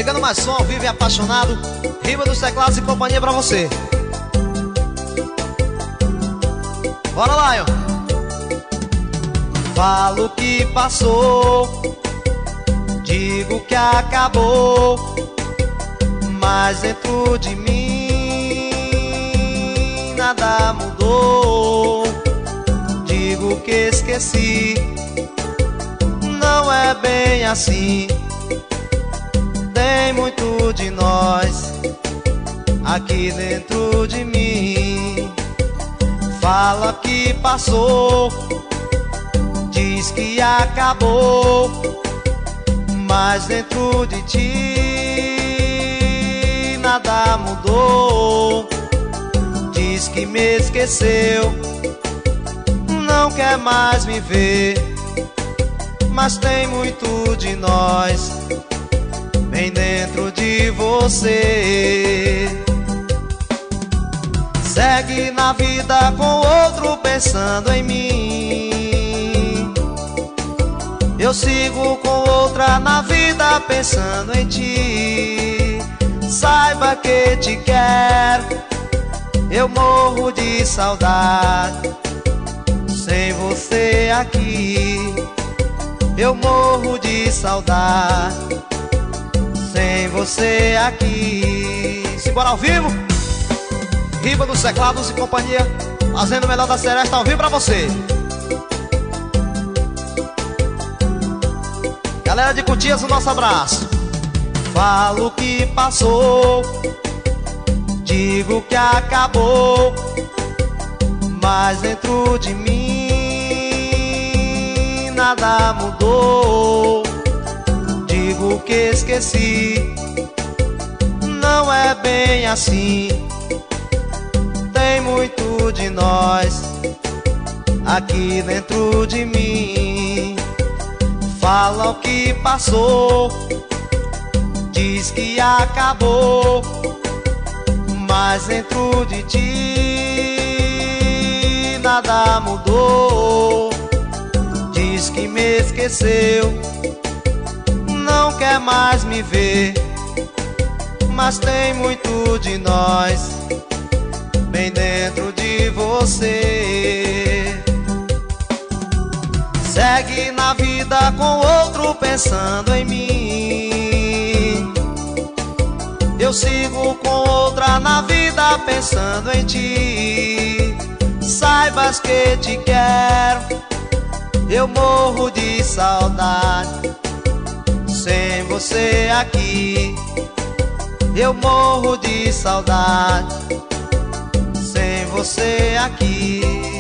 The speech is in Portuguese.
Chegando mais som, ao vivo e apaixonado. Riva dos Teclados e companhia pra você. Bora, Lion. Falo que passou, digo que acabou, mas dentro de mim nada mudou. Digo que esqueci, não é bem assim. Tem muito de nós aqui dentro de mim. Fala que passou, diz que acabou, mas dentro de ti nada mudou. Diz que me esqueceu, não quer mais me ver, mas tem muito de nós bem dentro de você. Segue na vida com outro pensando em mim, eu sigo com outra na vida pensando em ti. Saiba que te quero, eu morro de saudade. Sem você aqui, eu morro de saudade. Sem você aqui. Simbora ao vivo. Riva dos Teclados e companhia, fazendo o melhor da Seresta ao vivo pra você. Galera de Cutias, o nosso abraço. Falo que passou, digo que acabou, mas dentro de mim nada mudou. Digo que esqueci, não é bem assim. Tem muito de nós aqui dentro de mim. Fala o que passou, diz que acabou, mas dentro de ti nada mudou. Diz que me esqueceu, não quer mais me ver, mas tem muito de nós bem dentro de você. Segue na vida com outro pensando em mim, eu sigo com outra na vida pensando em ti. Saibas que te quero, eu morro de saudade. Sem você aqui, eu morro de saudade. Sem você aqui.